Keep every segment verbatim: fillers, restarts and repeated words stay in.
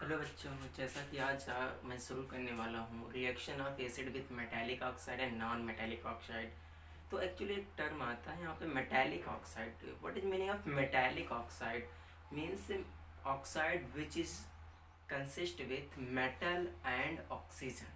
Hello बच्चों, जैसा कि आज आ, मैं शुरू करने वाला हूँ reaction of acid with metallic oxide and non metallic oxide. तो एक्चुअली एक टर्म आता है यहाँ पे metallic oxide. What is meaning of metallic oxide? Means oxide which is consist with metal and oxygen.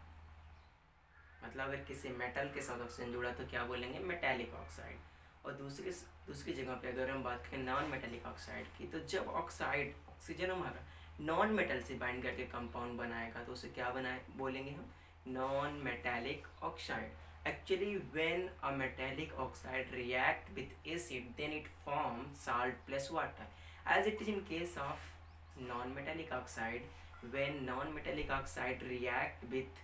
मतलब अगर किसी मेटल के साथ ऑक्सीजन जुड़ा तो क्या बोलेंगे? Metallic oxide. और दूसरी दूसरी जगह पे अगर हम बात करें नॉन मेटालिक ऑक्साइड की, तो जब ऑक्साइड ऑक्सीजन हमारा नॉन मेटल से बाइंड करके कंपाउंड बनाएगा तो उसे क्या बनाए बोलेंगे हम? Non metallic oxide. Actually when a metallic oxide react with acid then it form salt plus water as it is in case of non metallic oxide. When non metallic oxide react with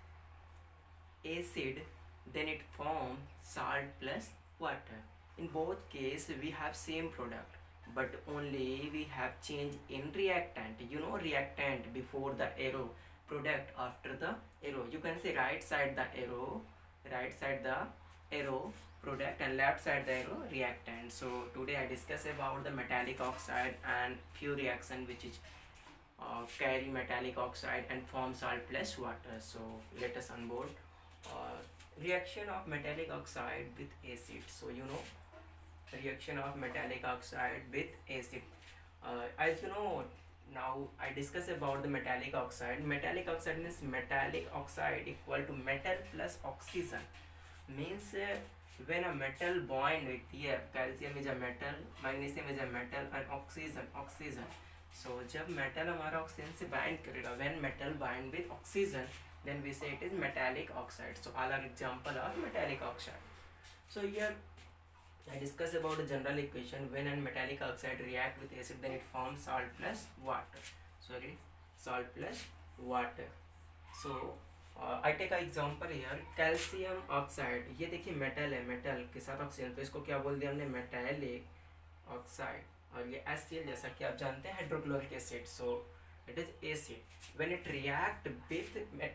acid then it forms salt plus water. In both case we have same product, but only we have change in reactant. You know reactant before the arrow, product after the arrow. You can say right side the arrow, right side the arrow product, and left side the arrow reactant. So today I discuss about the metallic oxide and few reaction which is uh, carry metallic oxide and form salt plus water. So let us on board. Uh, reaction of metallic oxide with acid. So you know reaction of metallic oxide with acid. Uh, as you know, now I discuss about the metallic oxide. Metallic oxide means metallic oxide equal to metal plus oxygen. Means uh, when a metal bond with here, calcium is a metal, magnesium is a metal, and oxygen oxygen. So जब metal हमारा oxygen से bind करेगा, when metal bind with oxygen, then we say it is metallic oxide. So all are example of metallic oxide. So here I discuss about the general equation. When a metallic oxide react with acid then it forms salt plus water. Sorry, salt plus water. So uh, I take an example here. Calcium oxide, ये देखिए metal है, metal के साथ oxygen, तो इसको क्या बोल दिया हमने? metallic oxide. और ये HCl जैसा कि आप जानते हैं hydrochloric acid. So it is acid. When it react with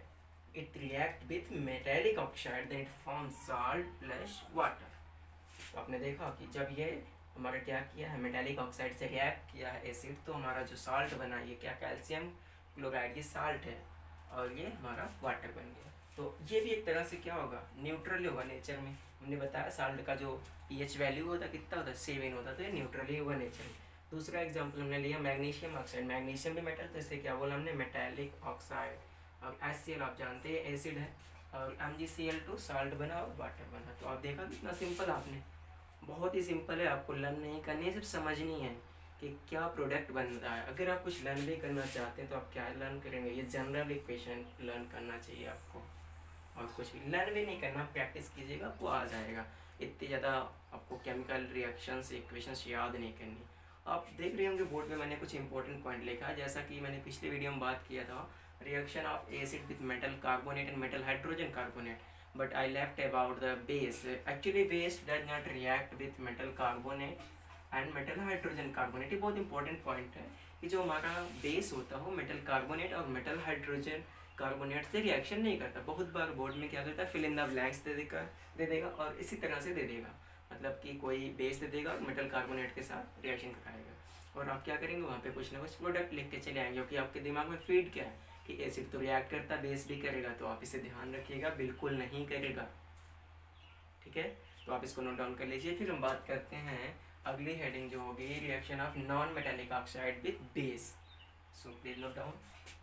it react with metallic oxide then it forms salt plus water. तो आपने देखा कि जब ये हमारा क्या किया है, मेटालिक ऑक्साइड से रिएक्ट किया है एसिड, तो हमारा जो साल्ट बना ये क्या? कैल्शियम क्लोराइड, ये साल्ट है, और ये हमारा वाटर बन गया. तो ये भी एक तरह से क्या होगा? न्यूट्रल होगा नेचर में. हमने बताया साल्ट का जो पीएच वैल्यू होता कितना होता? सेवन होता, तो ये न्यूट्रल ही होगा नेचर में. दूसरा एग्जाम्पल हमने लिया मैग्नीशियम ऑक्साइड. मैग्नीशियम भी मेटल, तो इससे क्या बोला हमने? Metallic oxide. अब एच सी एल आप जानते हैं एसिड है, और M G C L two salt बना और वाटर बना. तो आप देखा कितना सिंपल, आपने बहुत ही सिंपल है. आपको लर्न नहीं करनी है, सिर्फ समझनी है कि क्या प्रोडक्ट बन रहा है. अगर आप कुछ लर्न भी करना चाहते हैं तो आप क्या लर्न करेंगे? ये जनरल इक्वेशन लर्न करना चाहिए आपको, और कुछ भी लर्न भी नहीं करना, प्रैक्टिस कीजिएगा, आपको आ जाएगा. इतनी ज़्यादा आपको केमिकल रिएक्शंस इक्वेशंस याद नहीं करनी. आप देख रहे होंगे बोर्ड पे मैंने कुछ इंपॉर्टेंट पॉइंट लिखा है, जैसा कि मैंने पिछले वीडियो में बात किया था reaction of acid with metal carbonate and metal hydrogen carbonate. But I left about the base. Actually base does not react with metal carbonate and metal hydrogen carbonate. ये बहुत इंपॉर्टेंट पॉइंट है कि जो हमारा बेस होता हो metal carbonate और metal hydrogen carbonate से रिएक्शन नहीं करता. बहुत बार बोर्ड में क्या करता है? फिल इन द ब्लैंक्स दे देगा दे देगा और इसी तरह से दे देगा. मतलब कि कोई बेस दे देगा और मेटल कार्बोनेट के साथ रिएक्शन कराएगा, और आप क्या करेंगे? वहाँ पे कुछ ना कुछ प्रोडक्ट लिख के चले आएंगे, क्योंकि आपके दिमाग में फीड क्या है कि एसिड तो रिएक्ट करता, बेस भी करेगा. तो आप इसे ध्यान रखिएगा, बिल्कुल नहीं करेगा. ठीक है, तो आप इसको नोट डाउन कर लीजिए. फिर हम बात करते हैं अगली हेडिंग जो होगी reaction of non metallic oxide with base. So please note down.